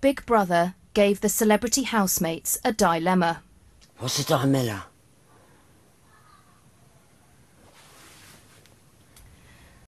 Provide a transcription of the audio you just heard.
Big Brother gave the celebrity housemates a dilemma. What's a dilemma?